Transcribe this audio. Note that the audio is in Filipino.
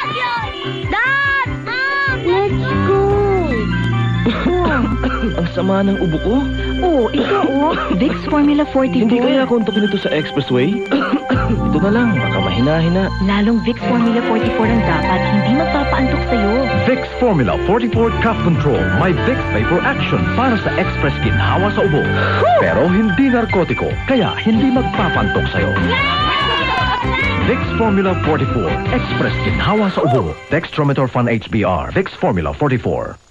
Dad! Mom! Let's go! Ang sama ng ubo ko. Oh, ito Vicks Formula 44. Hindi kaya akong tukin ito sa expressway? Ito na lang, baka mahina-hina. Lalong Vicks Formula 44 ang dapat, hindi magpapaantok sa'yo. Vicks Formula 44 Cough Control. May Vicks Vapor Action para sa express ginhawa sa ubo. Pero hindi narkotiko, kaya hindi magpapantok sa'yo. Vicks Formula 44. Express ginhawa sa ubo. Dextromethorphan HBr. Vicks Formula 44.